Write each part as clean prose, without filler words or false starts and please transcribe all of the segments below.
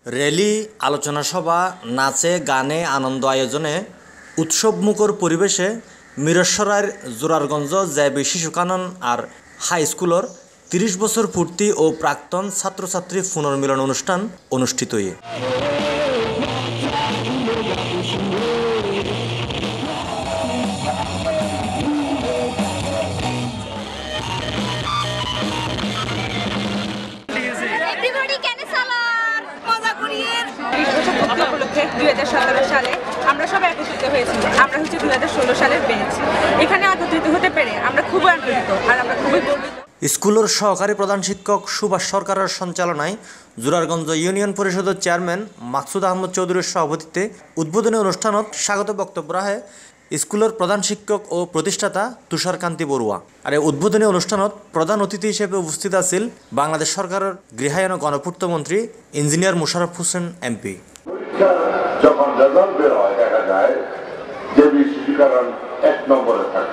Rally, আলোচনা সভা, নাচে গানে আনন্দ আয়োজনে উৎসবমুখর পরিবেশে মিরসরাইর জোরারগঞ্জ জেবি শিশু কানন আর হাই স্কুলের ৩০ বছর পূর্তি ও প্রাক্তন ছাত্রছাত্রী পুনর্মিলন অনুষ্ঠান অনুষ্ঠিত হয়ে উপলক্ষে 2017 সালে আমরা সবাই একত্রিত হয়েছি। আমরা হচ্ছে 2016 সালের ব্যাচ। এখানে একত্রিত হতে পেরে আমরা খুবই আনন্দিত আর আমরা খুবই গর্বিত। স্কুলের সহকারী প্রধান শিক্ষক সুভাষ সরকারের সঞ্চালনায় জোরারগঞ্জ ইউনিয়ন পরিষদের চেয়ারম্যান মাকসুদ আহমদ চৌধুরীর সভাপতিত্বে উদ্বোধনী অনুষ্ঠানত স্বাগত বক্তব্য রাখে স্কুলের প্রধান শিক্ষক ও প্রতিষ্ঠাতা তুষারকান্তি বড়ুয়া। আর এই উদ্বোধনী অনুষ্ঠানত প্রধান অতিথি হিসেবে উপস্থিত আছেন বাংলাদেশ সরকারের গৃহায়ন ও গণপূর্ত মন্ত্রী ইঞ্জিনিয়ার মোশাররফ হোসেন এমপি। যখন রেজাল্ট বের হয় দেখা যায় যে শিশুকারণ 1 নম্বরে থাকে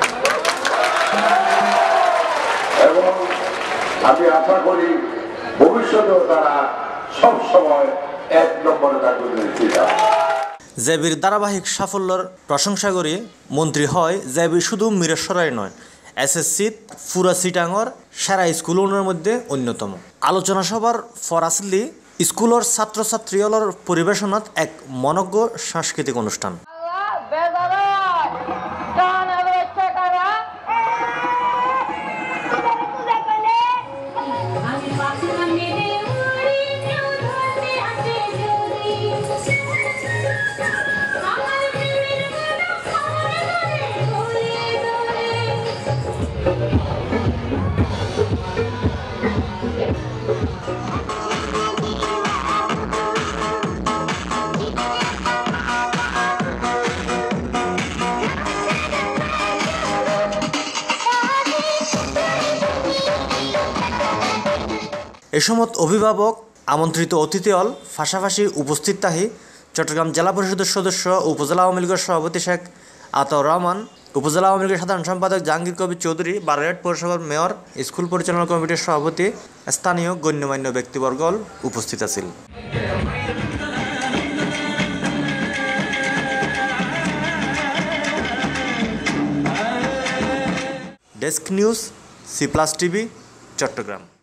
এবং আমি আশা করি ভবিষ্যতেও তারা সবসময় 1 নম্বরে থাকবে। জেবির ধারাবাহিক সাফল্যের প্রশংসা করে মন্ত্রী হয় জেবি শুধু মিরসরাই নয়, এসএসসি পুরা চিটাঙর সেরা স্কুলের মধ্যে অন্যতম। আলোচনা সভার ফরাসলি স্কুলের ছাত্রছাত্রীদের পরিবেশনাত এক মনজ্ঞ সাংস্কৃতিক অনুষ্ঠান। এ সময় অভিভাবক, আমন্ত্রিত অতিথিল পাশাপাশি উপস্থিত থাকি চট্টগ্রাম জেলা পরিষদের সদস্য ও উপজেলা আওয়ামী লীগের সভাপতি শেখ আতাউর রহমান, উপজেলা আওয়ামী লীগের সাধারণ সম্পাদক জাহাঙ্গীর কবির চৌধুরী, বারৈয়াট পৌরসভার মেয়র, স্কুল পরিচালনা কমিটির সভাপতি, স্থানীয় গণ্যমান্য ব্যক্তিবর্গ উপস্থিত আছেন। Desk news, C+ TV, Chittagong.